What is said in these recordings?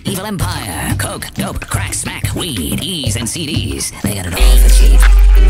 Evil empire, coke, dope, crack, smack, weed, E's and CDs. They got it all for cheap.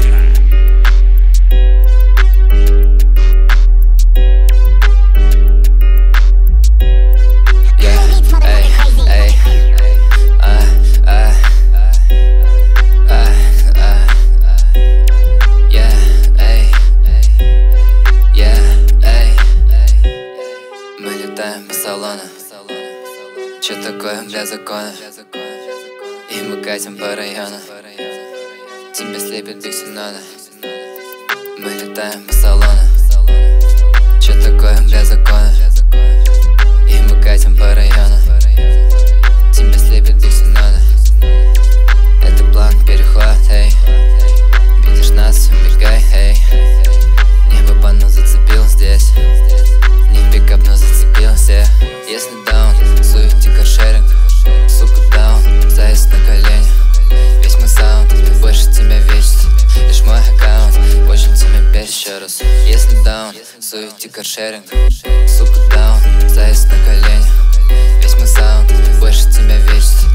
По салону. Чё такое для закона? И мы катим по району. Тебя слепит Диксонона. Мы летаем по салону. Чё такое для закона? И мы катим по району. Тебя слепит Диксонона. Это план перехват, эй. Видишь нас, убегай, эй. Небо по нас зацепил здесь. Не пикап, но зацепился. Если даун, суете каршеринг. Сука даун, заезд на колени. Весь мой саунд, больше тебя вечность. Лишь мой аккаунт, очень тебя бесит еще раз. Если даун, суете каршеринг. Сука даун, заезд на колени. Весь мой саунд, больше тебя вечность.